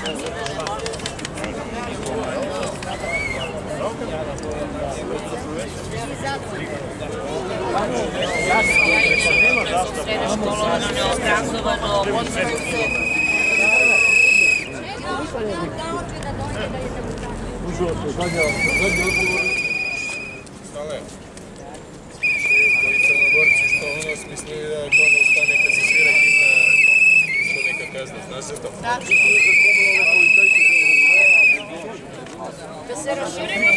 Srednje školovano, obrazovano, pozivaju se. Stale, koji crnogorci što ono smislili da to ne ustane kad se svira himna, isto neka kazna, znaš se to? Da se raširimo